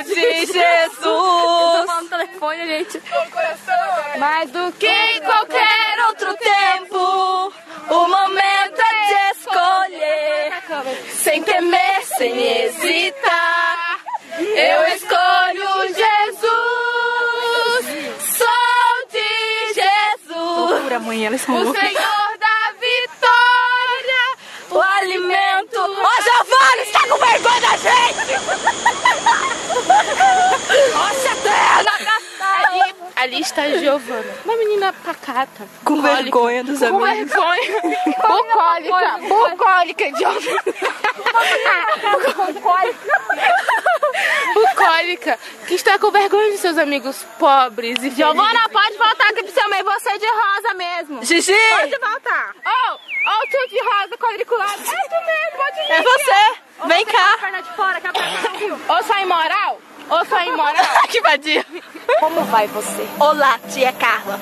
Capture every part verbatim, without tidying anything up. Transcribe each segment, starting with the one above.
de Jesus. Eu tô falando no telefone, gente. Mais do que em qualquer outro tempo, o momento é de escolher. Sem temer, sem hesitar, eu escolho Jesus. Sou de Jesus. Amanhã eles são o loucos. Senhor da vitória, o alimento. Ô, oh, Giovanni, você tá com vergonha da gente? Nossa, terra! Ali, ali está a Giovana, uma menina pacata. Com bucólica, vergonha dos com amigos. vergonha. Bucólica, bucólica, Giovana. Bucólica, que está com vergonha de seus amigos pobres e Giovana, pode voltar aqui pro seu meio, você é de rosa mesmo. Gigi! Pode voltar. Oh, oh, tu de rosa quadriculado. É tu mesmo, pode vir. É você! Ou Vem você cá! Perna de fora, que a perna não viu. Ou só imoral? Ou só imoral? Que vadia! Como vai você? Olá, tia Carla.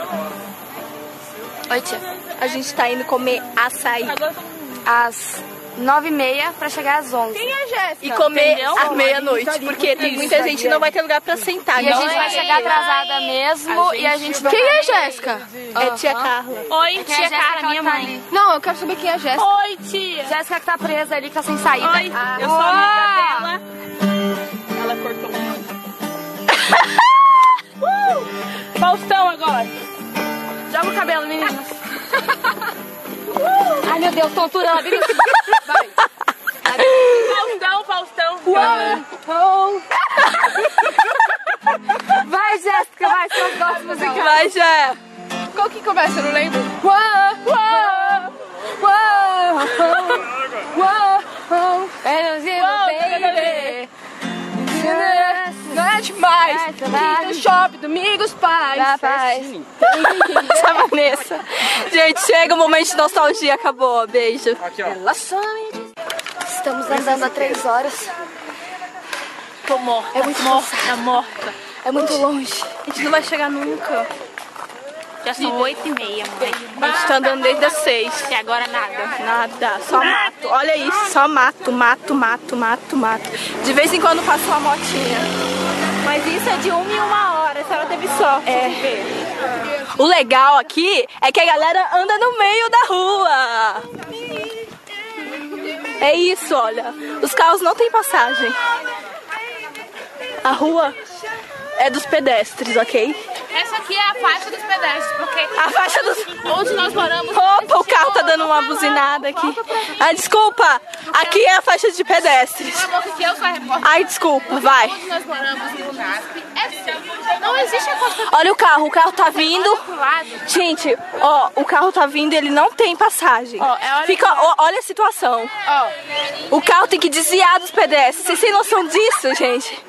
Oi, tia. A gente tá indo comer açaí. Às nove e meia pra chegar às onze. Quem é Jéssica? E comer Entendeu? à meia-noite, porque tem muita gente que não vai ter lugar pra sentar. E a gente vai chegar atrasada mesmo e a gente vai... Quem é Jéssica? É tia Carla. Oi, tia Carla, minha mãe. Não, eu quero saber quem é a Jéssica. Oi, tia. Jéssica que tá presa ali, que tá sem saída. Oi, eu sou amiga dela. Ela cortou uh! Faustão agora. Joga o cabelo, meninas. Ai, meu Deus, tontura, ela vive... Vai. Faustão, Faustão. Uou. Vai, Jéssica, vai, seus gostos musicais. Vai, Jé. Qual que começa? Eu não lembro. Uou, uou, uou, uou, uou, baby. Não é demais. No shopping, domingos, paz. Essa Vanessa. Gente, chega o momento de nostalgia, acabou. Beijo. Aqui, ó. Estamos andando há três horas. Tô morta. É muito morta, tá morta. É muito longe. A gente não vai chegar nunca. Já são oito e meia, mãe. A gente tá andando desde as seis. E agora nada. Nada, só mato. Olha isso, só mato, mato, mato, mato, mato. De vez em quando passa uma motinha. Mas isso é de uma em uma hora. A senhora teve sorte É. de ver. O legal aqui é que a galera anda no meio da rua. É isso, olha. Os carros não têm passagem. A rua é dos pedestres, ok? Essa aqui é a faixa dos pedestres, porque A faixa dos... onde nós moramos... Opa, o carro tá dando uma buzinada aqui. Ah, desculpa. Aqui é a faixa de pedestres. Cala a boca que eu sou a repórter. Ai, desculpa, vai. Onde nós moramos no NASP é assim. Não existe a costa Olha o carro, o carro tá vindo. do lado. Gente, ó, o carro tá vindo e ele não tem passagem. Ó, é, olha Fica, ó, olha a situação. Ó, O carro tem que desviar dos pedestres. Vocês têm noção disso, gente?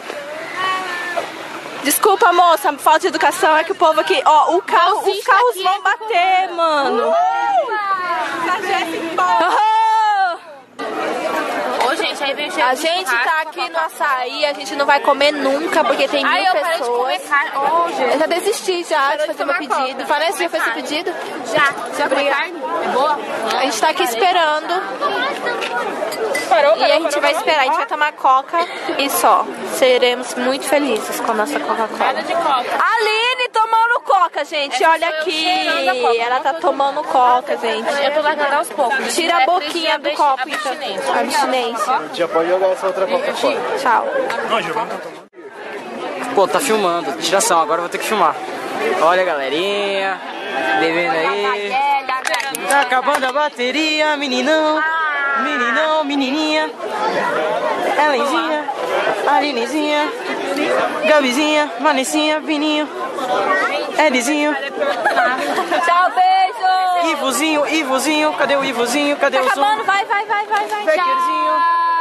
Desculpa, moça, falta de educação é que o povo aqui, ó, o carro, os Bolsista carros aqui vão é bater, mano. ô, gente, aí vem o cheiro A do gente tá churrasco. aqui no açaí, a gente não vai comer nunca porque tem mil Ai, eu parei de pessoas. comer carne. Ô, gente. Eu já desisti já de de fazer meu tomar pedido. coca. Vanessa, já fez seu Carne. pedido? Já. Já comeu carne? É boa? A gente tá aqui esperando. Parou, E a gente vai esperar, a gente vai tomar coca e só. Seremos muito felizes com a nossa Nada Coca-Cola. de coca. Aline tomando coca, gente. Olha aqui. Ela tá tomando coca, gente. Eu tô largando aos poucos. Tira a É boquinha do preciso copo, abstinência. então. Abstinência. Já pode jogar essa outra coca fora. Tchau. Não, Giovanni tá tomando. Pô, tá filmando. Tiração, agora eu vou ter que filmar. Olha, galerinha. Bebendo aí. Tá acabando a bateria, meninão. Meninão, menininha. Helenzinha. Alinezinha. Gabizinha. Vanessinha. Vininho. Edizinho. Tchau, beijo. Ivozinho, Ivozinho. Cadê o Ivozinho? Cadê Tá o Zoom? acabando, vai, vai, vai, vai, vai. Beckerzinho.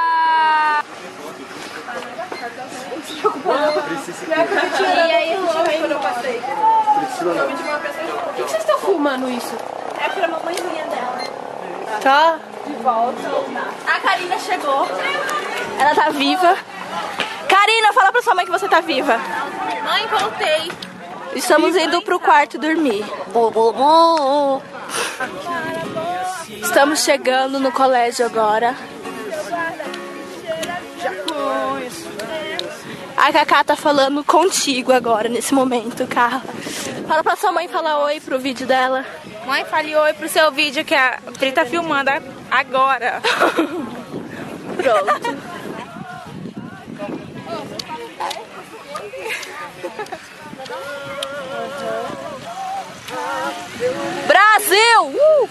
E aí, quando eu passei? Por que vocês estão filmando isso? É pra mamãezinha dela. Tá? De volta. A Karina chegou. Ela tá viva. Karina, fala pra sua mãe que você tá viva. Mãe, voltei. Estamos indo pro quarto dormir. Estamos chegando no colégio agora. A Cacá tá falando contigo agora, nesse momento, Carla. Fala pra sua mãe falar oi pro vídeo dela. Mãe, fale oi pro seu vídeo que a Pri tá filmando agora. Pronto. Brasil! Uh!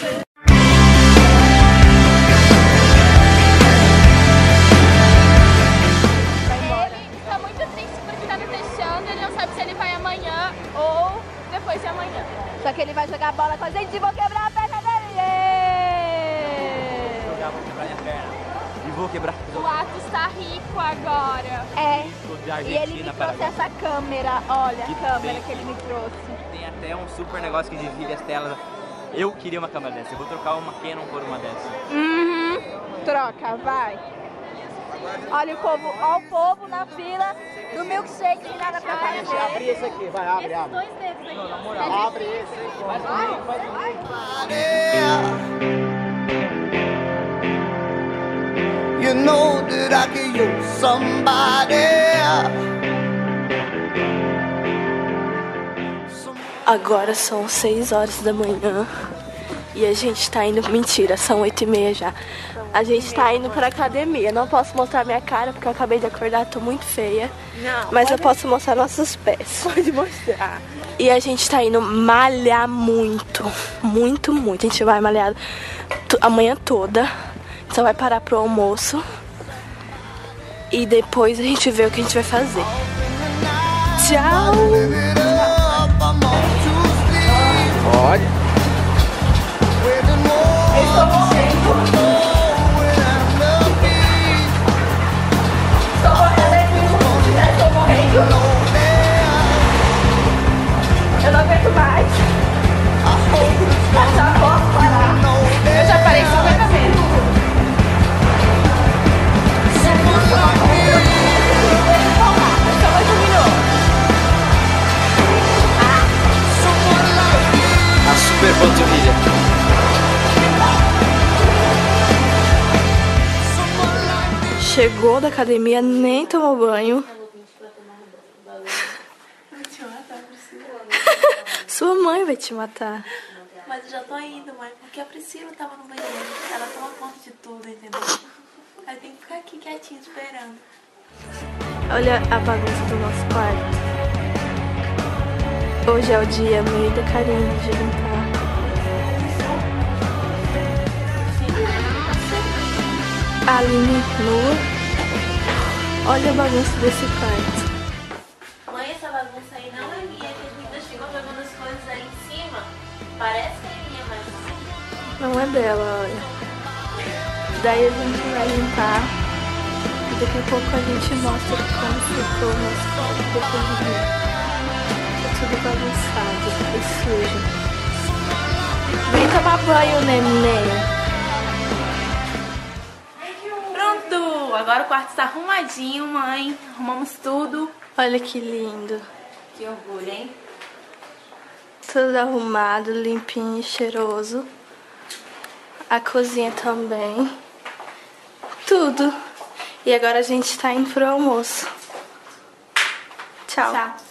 Só que ele vai jogar bola com a gente e vou quebrar a perna dele. Vou jogar, vou quebrar minha perna. E vou quebrar. O Atos está rico agora. É. De Argentina, e ele me trouxe Paraguai. essa câmera. Olha Que a câmera tem. que ele me trouxe. Tem até um super negócio que divide as telas. Eu queria uma câmera dessa. Eu vou trocar uma Canon por uma dessa. Uhum. Troca, vai. Olha o povo, olha o povo na fila do milkshake, sem nada pra fazer. Abre esse aqui, vai, abre, abre. Dois dedos aqui. Não, na moral, abre esse aí. Faz comigo, faz comigo. You know that I could use somebody. Agora são seis horas da manhã e a gente tá indo... Mentira, são oito e meia já. A gente tá indo pra academia. Não posso mostrar minha cara porque eu acabei de acordar, tô muito feia. Não, mas eu posso mostrar nossos pés. Pode mostrar. E a gente tá indo malhar muito. Muito, muito. A gente vai malhar a manhã toda. Só vai parar pro almoço. E depois a gente vê o que a gente vai fazer. Tchau! Olha. Eu não aguento mais. Já posso parar. Eu já parei cinquenta vezes. Só mais um minuto. A super panturrilha. Chegou da academia, nem tomou banho. Sua mãe vai te matar. Mas eu já tô indo, mãe, porque a Priscila tava no banheiro. Ela toma conta de tudo, entendeu? Aí tem que ficar aqui quietinho esperando. Olha a bagunça do nosso quarto. Hoje é o dia meio do carinho de limpar. A Aline nua. Olha a bagunça desse quarto. Mãe, essa bagunça aí não é minha, que as meninas ficam jogando as coisas aí em cima. Parece que é minha, mas Não é dela, olha. Daí a gente vai limpar. E daqui a pouco a gente mostra como ficou o nosso quarto depois de vir. Tá tudo bagunçado, tá sujo. Vem tomar banho, neném. Pronto, agora o quarto está arrumadinho, mãe. Arrumamos tudo. Olha que lindo. Que orgulho, hein? Tudo arrumado, limpinho e cheiroso. A cozinha também. Tudo. E agora a gente tá indo pro almoço. Tchau. Tchau.